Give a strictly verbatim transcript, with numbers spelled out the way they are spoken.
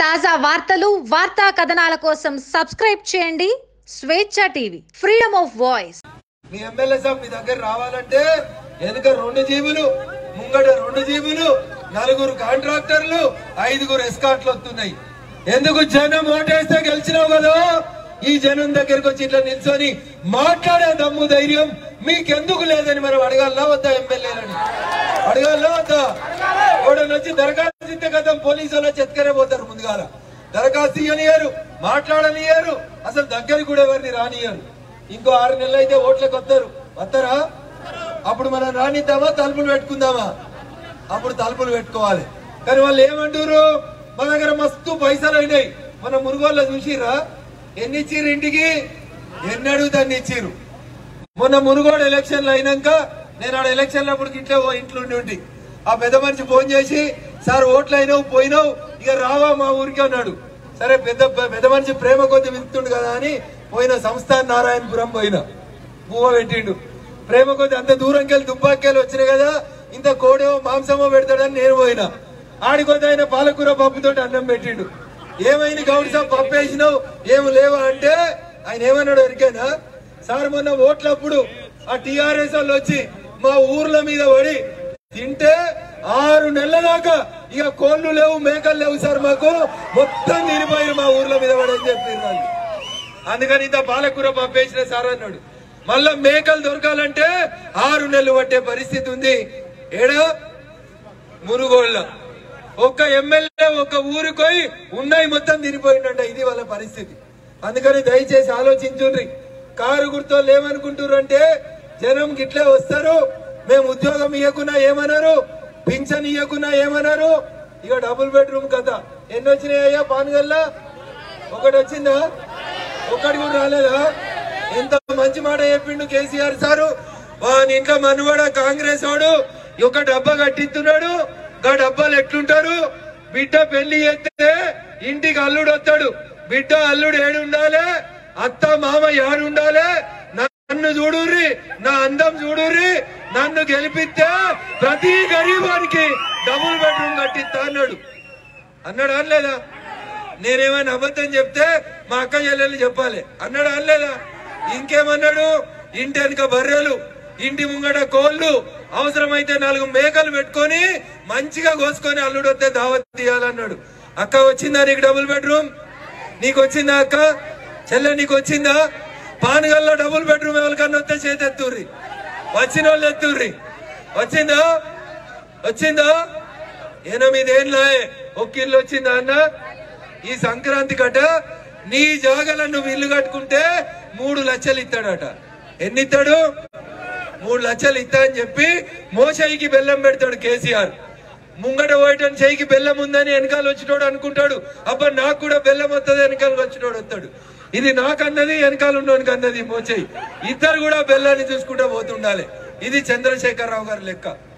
తాజా వార్తలు వార్తా కథనాల కోసం సబ్స్క్రైబ్ చేయండి Swecha TV, freedom of voice. మీ ఎమ్మెల్యే సాబ్ మీ దగ్గర రావాలంటే వెనుక రెండు జీబులు, ముంగట రెండు జీబులు, నలుగురు కాంట్రాక్టర్లు, ఐదుగురు ఎస్కాట్లు వస్తున్నాయి. ఎందుకు? జనం ఓటేస్తే గెలిచినావు కదా, ఈ జనం దగ్గరకు వచ్చి ఇట్లా నిల్చొని మాట్లాడే దమ్ము ధైర్యం మీకెందుకు లేదని మనం అడగాలా వద్దా? ఎమ్మెల్యేలని అడగాలా వద్దా? ఎవడని వచ్చి దరఖాస్తు ఇస్తే కదా పోలీసు వాళ్ళు చెత్తకనే పోతారు. ముందుగాల దరఖాస్తు ఇయ్యనియరు, మాట్లాడనియరు, అసలు దగ్గరికి కూడా ఎవరిని రానియరు. ఇంకో ఆరు నెలలు అయితే ఓట్లకు వస్తారు. వస్తారా? అప్పుడు మనం రానిద్దామా, తలుపులు పెట్టుకుందామా? అప్పుడు తలుపులు పెట్టుకోవాలి. కానీ వాళ్ళు ఏమంటారు, మన దగ్గర మస్తు పైసలు అయినాయి. మన మురుగోళ్ళ చూసిరా ఎన్ని ఇచ్చిర్రు, ఇంటికి ఎన్ని అడుగుతాన్ని ఇచ్చిర్రు. మొన్న మునుగోడు ఎలక్షన్లు అయినాక నేను ఆడ ఎలక్షన్లు అప్పుడు ఇంట్లో ఇంట్లో ఉండి ఉండి ఆ పెద్ద మనిషి ఫోన్ చేసి, సార్ ఓట్లు అయినావు పోయినావు ఇక రావా మా ఊరికి అన్నాడు. సరే పెద్ద పెద్ద మనిషి ప్రేమ కొద్ది వింటుండు కదా అని పోయిన సంస్థాన్ నారాయణపురం పోయినా, పువ్వ పెట్టిండు. ప్రేమ కొద్ది అంత దూరంకి వెళ్ళి దుబ్బాకెళ్ళి వచ్చినాయి కదా, ఇంత కోడేమో మాంసమో పెడతాడని నేను పోయినా. ఆడికొద్ది ఆయన పాలకూర పప్పుతోటి అన్నం పెట్టిండు. ఏమైంది గౌడ్ సాబ్ పప్పు వేసినావు ఏమి లేవా అంటే ఆయన ఏమన్నాడు ఎరికేనా, సార్ మొన్న ఓట్లప్పుడు ఆ టీఆర్ఎస్ వాళ్ళు వచ్చి మా ఊర్ల మీద పడి తింటే ఆరు నెలల దాకా ఇక కోళ్లు లేవు మేకలు లేవు సార్, మాకు మొత్తం తినిపోయారు మా ఊర్ల మీద పడి అని చెప్పారు. అందుకని ఇంత పాలకూర పప్పు వేసిన సార్ అన్నాడు. మళ్ళా మేకలు దొరకాలంటే ఆరు నెలలు పట్టే పరిస్థితి ఉంది. ఏడా మునుగోళ్ళ ఒక్క ఎమ్మెల్యే ఒక ఊరికి పోయి ఉన్నాయి మొత్తం తినిపోయిందంట. ఇది వాళ్ళ పరిస్థితి. అందుకని దయచేసి ఆలోచించుండ్రి. కారు గుర్తోళ్ళు ఏమనుకుంటారు అంటే జనం గిట్లే వస్తారు, మేము ఉద్యోగం ఇవ్వకున్నా ఏమన్నారు, పింఛన్ ఇవ్వకున్నా ఏమన్నారు. ఇక డబుల్ బెడ్రూమ్ కథ ఎన్ని వచ్చినాయ్యా? పాన్గల్లా ఒకటి వచ్చిందా? ఒకటి కూడా రాలేదా? ఎంత మంచి మాట చెప్పిండు కేసీఆర్ సారు. వాని ఇంట్లో మనవాడ కాంగ్రెస్ వాడు ఒక డబ్బా కట్టిస్తున్నాడు. గా డబ్బాలు ఎట్లుంటారు, బిడ్డ పెళ్లి చేస్తే ఇంటికి అల్లుడు వస్తాడు. బిడ్డ అల్లుడు ఏడు ఉండాలి, అత్త మామ ఏడు ఉండాలి. నన్ను చూడుర్రి, నా అందం చూడుర్రి, నన్ను గెలిపిస్తే ప్రతి గరీబానికి డబుల్ బెడ్రూమ్ కట్టిస్తా అన్నాడు. అన్నాడు అనలేదా? నేనేమైనా అబద్ధం చెప్తే మా అక్క చెల్లెలు చెప్పాలి. అన్నాడు అనలేదా? ఇంకేమన్నాడు, ఇంటి వెనుక బర్రెలు, ఇంటి ముంగట కోళ్లు, అవసరమైతే నాలుగు మేకలు పెట్టుకొని మంచిగా కోసుకొని అల్లుడు వస్తే దావత్ తీయాలన్నాడు. అక్క వచ్చిందా నీకు డబుల్ బెడ్రూమ్? నీకు వచ్చిందా అక్క? చెల్లె నీకు వచ్చిందా? పానగల్లో డబుల్ బెడ్రూమ్ ఎవరికన్నా వస్తే చేతి ఎత్తుర్రి, వచ్చిన వాళ్ళు ఎత్తుర్రి. వచ్చిందా? వచ్చిందా? ఎనిమిదేళ్ళే ఒక్క ఇల్లు వచ్చిందా అన్న? ఈ సంక్రాంతి కట నీ జాగలను నువ్వు ఇల్లు కట్టుకుంటే మూడు లక్షలు ఇస్తాడట. ఎన్ని ఇస్తాడు? మూడు లక్షలు ఇస్తా అని చెప్పి మోషయికి బెల్లం పెడతాడు కేసీఆర్. ముంగట పోయటం చేయికి బెల్లం ఉందని వెనకాల వచ్చినోడు అనుకుంటాడు, అబ్బా నాకు కూడా బెల్లం వస్తుంది, వెనకాల వచ్చినోడు వస్తాడు. ఇది నాకన్నది వెనకాల ఉన్నోనికి అన్నది మోచేయి. ఇద్దరు కూడా బెల్లాన్ని చూసుకుంటూ పోతుండాలి. ఇది చంద్రశేఖరరావు గారి లెక్క.